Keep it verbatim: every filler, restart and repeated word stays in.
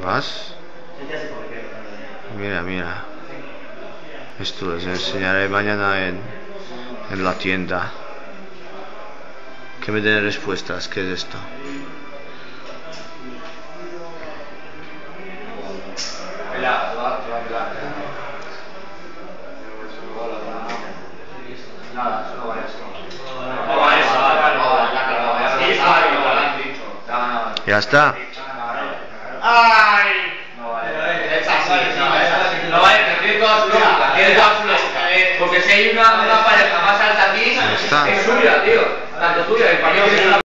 gafas. Mira, mira. Esto les enseñaré mañana en, en la tienda. Que me den respuestas. ¿Qué es esto? Ya está. ¡Ay! No vale. No vale, pero tiene todas sus porque si hay una, una pareja más alta aquí, es suya, tío. Tanto tuya, el español.